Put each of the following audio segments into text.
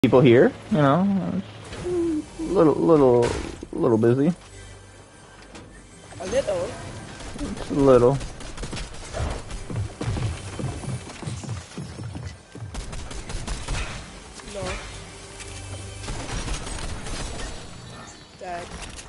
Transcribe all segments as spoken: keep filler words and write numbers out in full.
People here, you know, a little, little, little busy. A little? Just a little. No. Dead.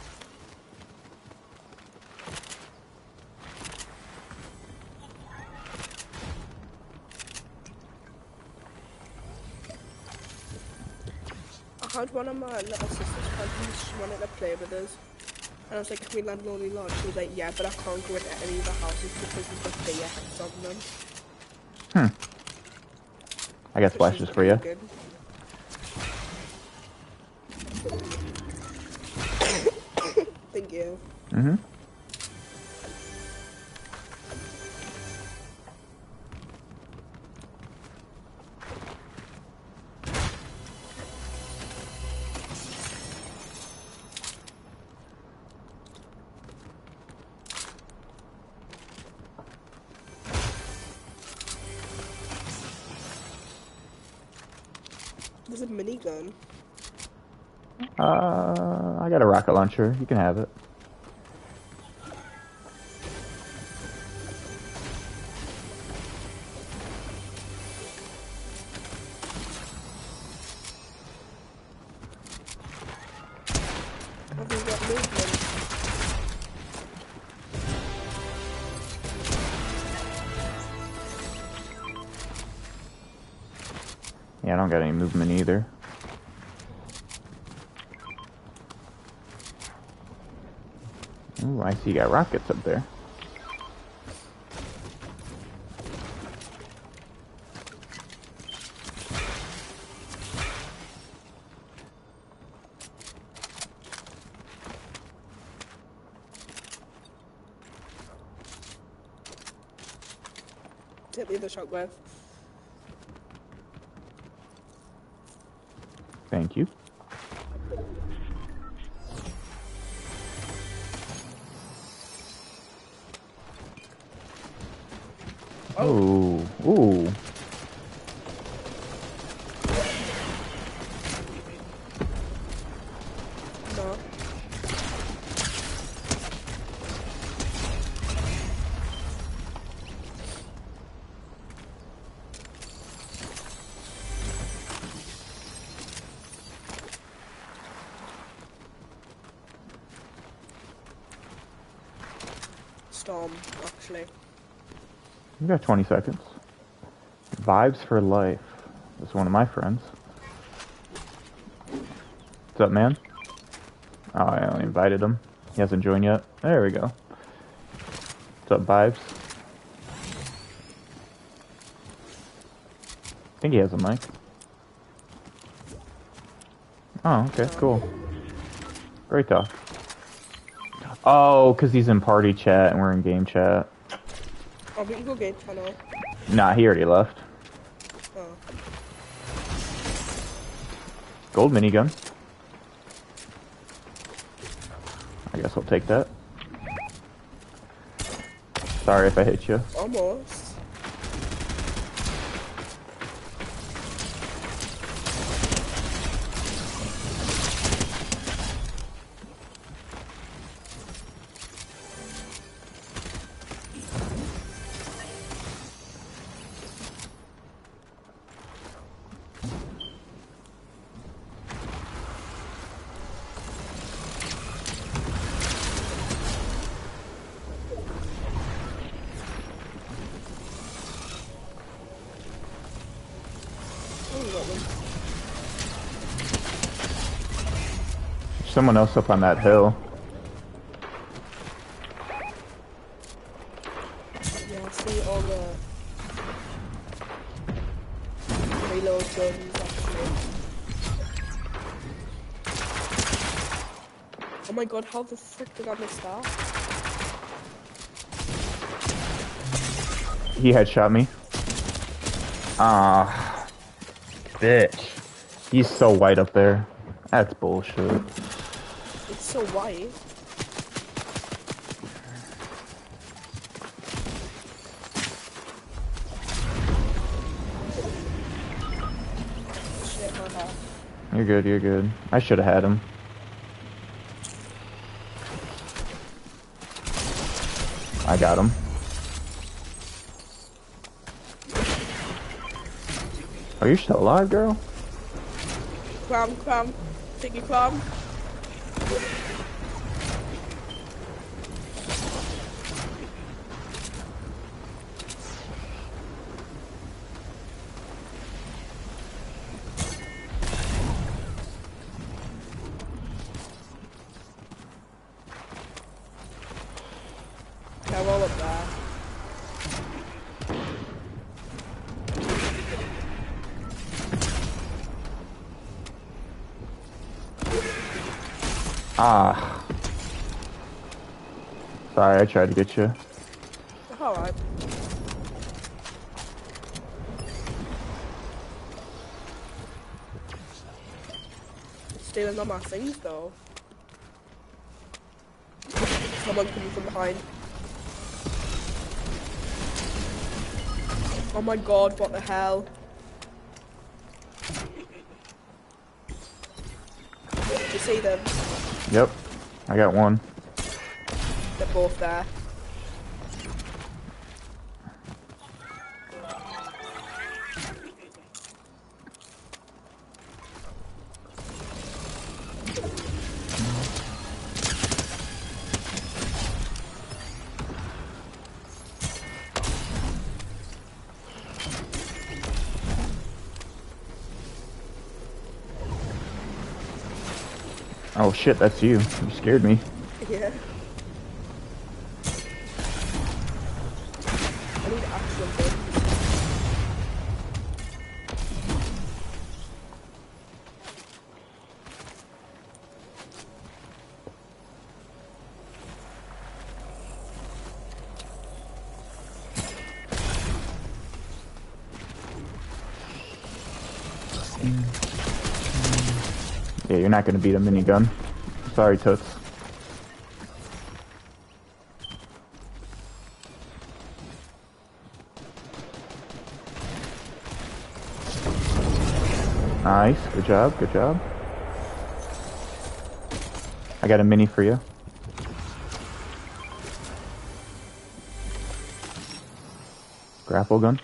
I had one of my little sister's friends, she wanted to play with us. And I was like, can we land Lonely Lodge? She was like, yeah, but I can't go into any of the houses because of the fear X on them. Hmm. I got splashes for you. Good. Thank you. Mm-hmm. There's a minigun. Uh, I got a rocket launcher. You can have it. Have you got movement? Yeah, I don't got any movement either. Ooh, I see you got rockets up there. Take me the shockwave. Thank you. Oh, ooh. No. Storm, actually. You got twenty seconds. Vibes for life. That's one of my friends. What's up, man? Oh, I only invited him. He hasn't joined yet. There we go. What's up, Vibes? I think he has a mic. Oh, okay, cool. Great talk. Oh, because he's in party chat and we're in game chat. Oh, we can go game channel. Nah, he already left. Oh. Gold minigun. I guess I'll take that. Sorry if I hit you. Almost. Someone else up on that hill. Yeah, I see all the reload guns actually. Oh my god, how the frick did I miss that? He headshot me. Ah, bitch. He's so white up there. That's bullshit. It's so white. Shit, my bad. You're good, you're good. I should have had him. I got him. Are you still alive, girl? Cram, cram. Take your cram. They're all up there. Ah. Sorry, I tried to get you. Alright. Stealing all my things though. Someone coming from behind. Oh my god, what the hell? You see them? Yep. I got one. They're both there. Oh shit, that's you. You scared me. Yeah. I need actual things. Yeah, you're not gonna beat a minigun. Sorry, Toots. Nice. Good job. Good job. I got a mini for you. Grapple gun.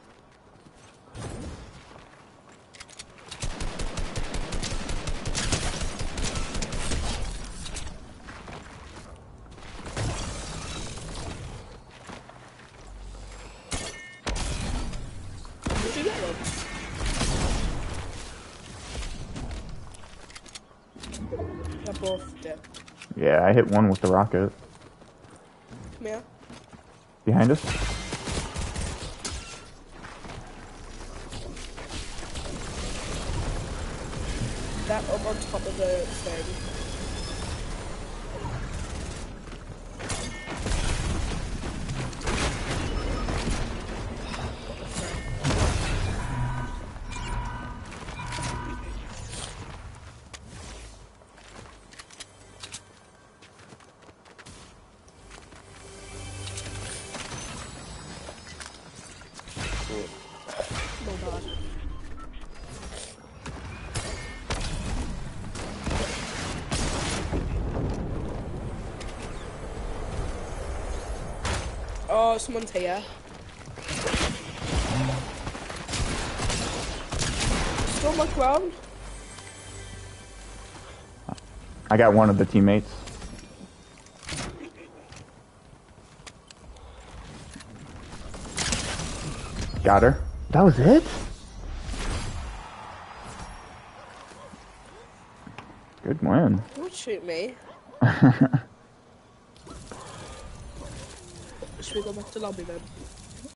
Did you get them? They're both dead. Yeah, I hit one with the rocket. Come here. Behind us? That up on top of the thing. No bad. Oh, someone's here. Still on my ground. I got one of the teammates. Got her. That was it? Good win. Don't shoot me. Should we go back to lobby then?